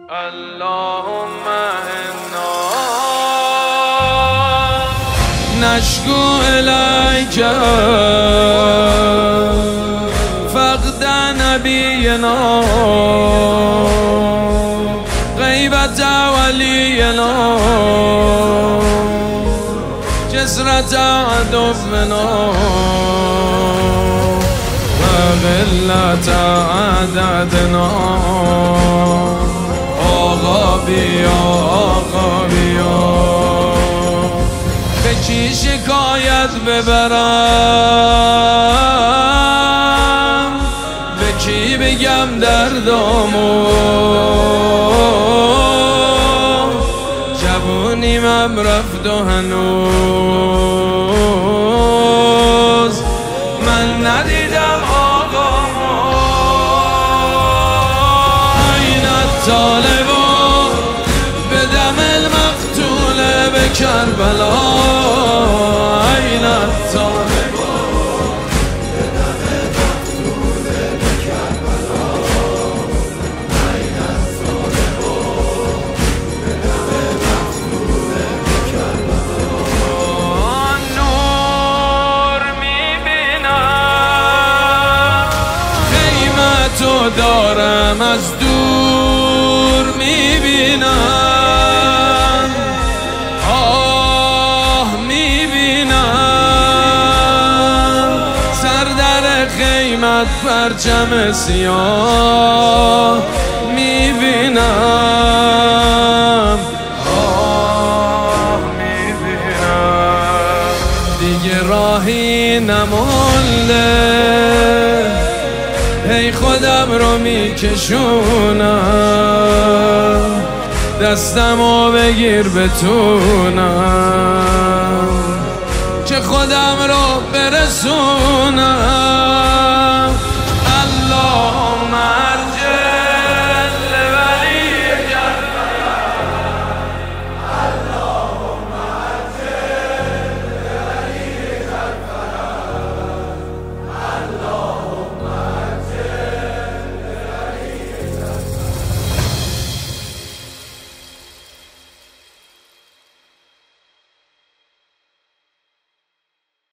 اللهم انا نشكو إليك فقد نبينا غيبة ولينا كسرة عدونا وقلة عددنا آقا بیا آقا بیا به کی شکایت ببرم به کی بگم دردامو جوونیمم رفت و هنوز من ندیدم آقامو این الطالبو به دم المقتول به کربلا این الطالبو به دم المقتول به کربلا این الطالبو به دم المقتول به کربلا نور میبینم قیمتو دارم از دور میبینم آه میبینم سر در قیمت پرچم سیاه میبینم آه میبینم دیگه راهی نمونده ای خودم رو میکشونم دستمو بگیر بتونم که خودم رو برسونم